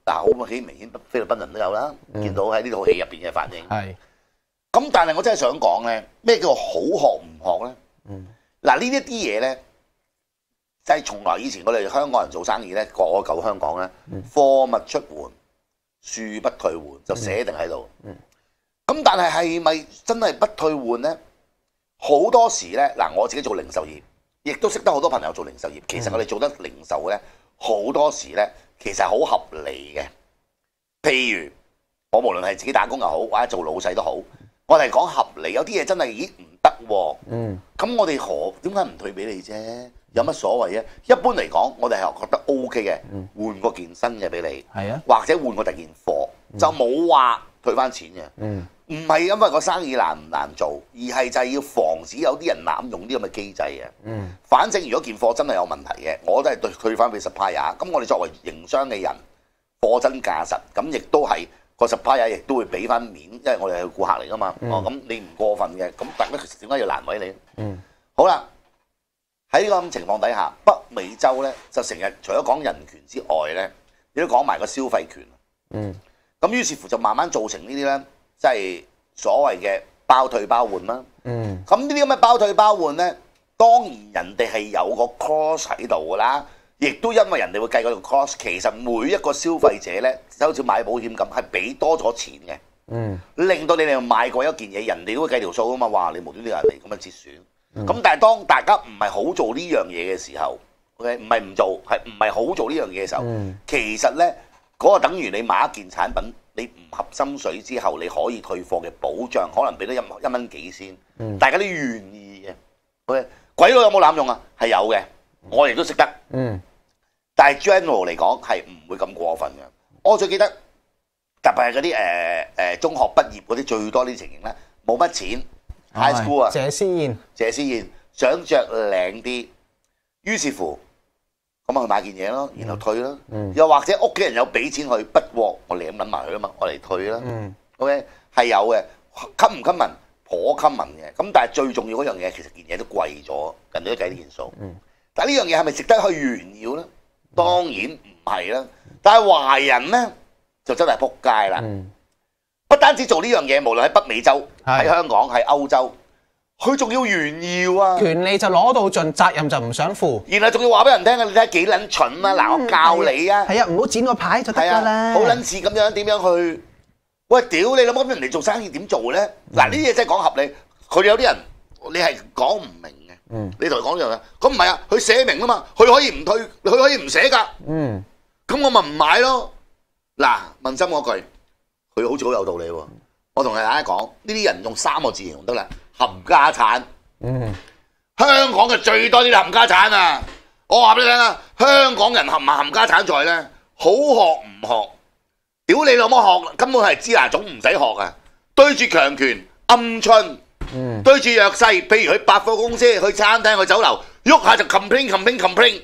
嗱，好幾明顯菲律賓人都有啦，見到喺呢套戲入邊嘅反應。 係。 咁但係我真係想講咧，咩叫好學唔學咧？嗱呢一啲嘢咧，就係從來以前我哋香港人做生意咧，過舊香港咧，貨物出換，恕不退換，就寫定喺度。咁但係係咪真係不退換咧？好多時咧，嗱我自己做零售業，亦都識得好多朋友做零售業。其實我哋做得零售咧，好多時咧，其實好合理嘅。譬如我無論係自己打工又好，或者做老細都好，我哋講合理。有啲嘢真係咦唔得喎。咁我哋點解唔退俾你啫？有乜所謂啊？一般嚟講，我哋係覺得 O K 嘅，換個件新嘅俾你， 係啊， 或者換個第二件貨，就冇話退翻錢嘅。唔係因為個生意難唔難做，而係就係要防止有啲人濫用啲咁嘅機制嘅。反正如果件貨真係有問題嘅，我都係退翻俾 supplier。咁我哋作為營商嘅人，貨真價實，咁亦都係個 supplier 亦都會俾翻面，因為我哋係顧客嚟噶嘛。咁你唔過分嘅，咁大家點解要難為你？好啦，喺呢個咁情況底下，北美洲咧就成日除咗講人權之外咧，亦都講埋個消費權。咁於是乎就慢慢造成呢啲咧。即係所謂嘅包退包換啦。咁呢啲咁嘅包退包換咧，當然人哋係有個 cost 喺度噶啦，亦都因為人哋會計嗰個 cost。其實每一個消費者咧，就好似買保險咁，係俾多咗錢嘅。令到你哋買過一件嘢，人哋都會計條數啊嘛。話你無端端人哋咁樣折損。咁但係當大家唔係好做呢樣嘢嘅時候 ，OK， 唔係唔做，係唔係好做呢樣嘢嘅時候，其實咧嗰個等於你買一件產品。你唔合心水之後，你可以退貨嘅保障，可能俾到一蚊幾先，大家都願意嘅。OK， 鬼佬有冇濫用啊？係有嘅，我亦都識得。但係 general 嚟講係唔會咁過分嘅。我最記得特別係嗰啲中學畢業嗰啲最多呢啲情形咧，冇乜錢 high school 啊，謝師宴想着靚啲，於是乎。咁去買件嘢咯，然後退啦。又或者屋企人有俾錢去，不過我哋咁諗埋佢啊嘛，我嚟退啦。OK 係有嘅，common唔 common，頗 common嘅。咁但係最重要嗰樣嘢，其實件嘢都貴咗，人哋都計呢件數。但係呢樣嘢係咪值得去炫耀咧？當然唔係啦。但係華人咧就真係撲街啦。不單止做呢樣嘢，無論喺北美洲、喺香港、喺歐洲。佢仲要炫耀啊！ 權利就攞到盡，責任就唔想負。 然後仲要話俾人聽啊！你睇幾撚蠢啊！嗱，我教你啊！ 係啊，唔好剪個牌就得㗎啦。 好撚似咁樣點樣去？喂，屌你諗咁人哋做生意點做咧？嗱，呢啲嘢真係講合理。佢哋有啲人你係講唔明嘅。你同佢講呢樣嘢，咁唔係啊？佢寫明啊嘛，佢可以唔退，佢可以唔寫㗎。咁我咪唔買咯。嗱，問心嗰句，佢好似好有道理喎。我同大家講，呢啲人用3個字形容得啦。冚家產，香港嘅最多啲冚家產啊！我話俾你聽啊，香港人冚唔冚家產在咧，好學唔學？屌你老母學，根本係支那種唔使學啊！對住強權鵪鶉，對住弱勢，譬如去百貨公司、去餐廳、去酒樓，喐下就 complain。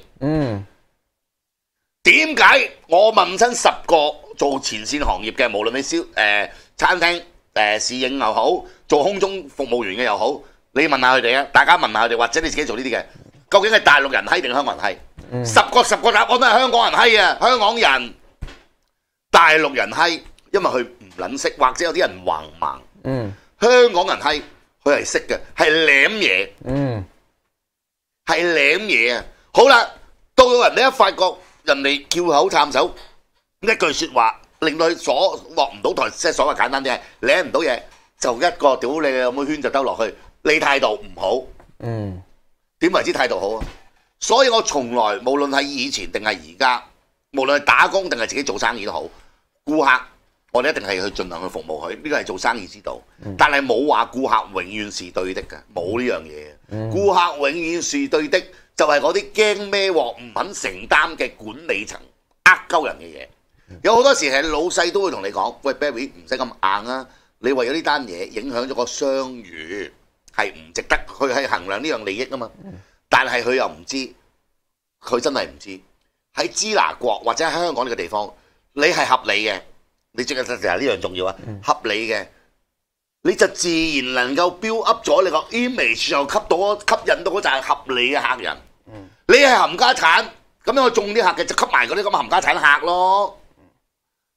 點解我問親10個做前線行業嘅，無論你餐廳侍應又好，做空中服務員嘅又好，你問下佢哋啊，大家問下佢哋，或者你自己做呢啲嘅，究竟係大陸人閪定香港人閪？10個答案都係香港人閪啊！香港人，大陸人閪，因為佢唔撚識，或者有啲人橫盲。香港人閪，佢係識嘅，係舐嘢，係舐嘢啊！好啦，到人哋一發覺人哋翹口探手，一句説話。令到佢所落唔到台，即係所謂簡單啲係領唔到嘢，就一個屌你有冇圈就兜落去，你態度唔好。點為之態度好啊？所以我從來無論係以前定係而家，無論係打工定係自己做生意都好，顧客我哋一定係去盡量去服務佢，呢個係做生意之道。但係冇話顧客永遠是對的㗎，冇呢樣嘢。顧客永遠是對的，就係嗰啲驚孭鑊唔肯承擔嘅管理層鳩人嘅嘢。有好多時係老細都會同你講，喂 Barry 唔使咁硬啊！你為咗呢單嘢影響咗個商譽，係唔值得去衡量呢樣利益啊嘛。但係佢又唔知，佢真係唔知。喺支那國或者喺香港呢個地方，你係合理嘅，你最緊要呢樣重要啊！合理嘅，你就自然能夠 build up 咗你個 image，又吸引到嗰陣合理嘅客人。你係冚家產，咁樣去種啲客嘅就吸埋嗰啲咁嘅冚家產客咯。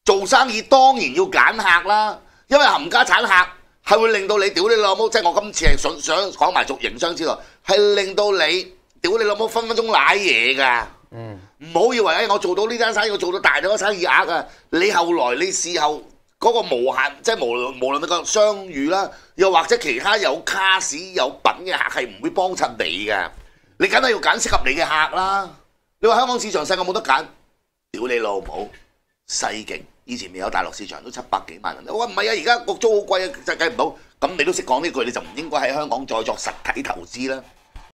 做生意當然要揀客啦，因為冚家產客係會令到你屌你老母，即係我今次係想講埋做營商之外，係令到你屌你老母分分鐘舐嘢㗎。唔好以為我做到呢單生意，我做到大咗個生意額啊！你後來你事後嗰個無限，即係無論你個商譽啦，又或者其他有卡士有品嘅客係唔會幫襯你嘅，你梗係要揀適合你嘅客啦。你話香港市場細，我冇得揀，屌你老母細勁！以前未有大陸市場都700幾萬人，我話唔係啊，而家個租好貴啊，就計唔到。咁你都識講呢句，你就唔應該喺香港再作實體投資啦。